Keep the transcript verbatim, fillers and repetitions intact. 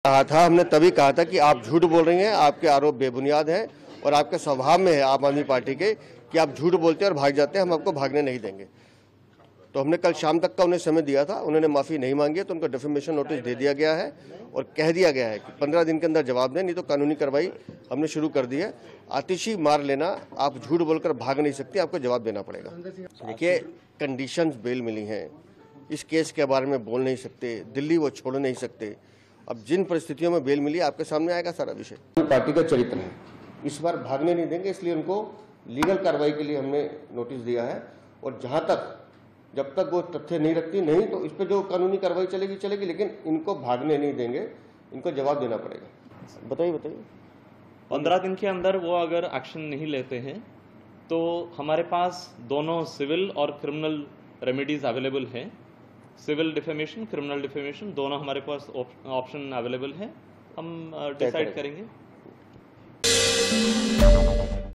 कहा था, हमने तभी कहा था कि आप झूठ बोल रही हैं, आपके आरोप बेबुनियाद हैं और आपके स्वभाव में है आम आदमी पार्टी के कि आप झूठ बोलते हैं और भाग जाते हैं, हम आपको भागने नहीं देंगे। तो हमने कल शाम तक का उन्हें समय दिया था, उन्होंने माफ़ी नहीं मांगी तो उनको डिफेमेशन नोटिस दे दिया गया है और कह दिया गया है कि पंद्रह दिन के अंदर जवाब दें, नहीं तो कानूनी कार्रवाई हमने शुरू कर दी है। आतिशी मार लेना, आप झूठ बोलकर भाग नहीं सकती, आपको जवाब देना पड़ेगा। देखिए, कंडीशंस बेल मिली हैं, इस केस के बारे में बोल नहीं सकते, दिल्ली वो छोड़ नहीं सकते। अब जिन परिस्थितियों में बेल मिली आपके सामने आएगा सारा विषय। पार्टी का चरित्र है, इस बार भागने नहीं देंगे, इसलिए उनको लीगल कार्रवाई के लिए हमने नोटिस दिया है और जहां तक जब तक वो तथ्य नहीं रखती नहीं तो इस पर जो कानूनी कार्रवाई चलेगी चलेगी, लेकिन इनको भागने नहीं देंगे, इनको जवाब देना पड़ेगा। बताइए बताइए पंद्रह दिन के अंदर वो अगर एक्शन नहीं लेते हैं तो हमारे पास दोनों सिविल और क्रिमिनल रेमेडीज अवेलेबल हैं। सिविल डिफेमेशन, क्रिमिनल डिफेमेशन दोनों हमारे पास ऑप्शन अवेलेबल है, हम डिसाइड करेंगे।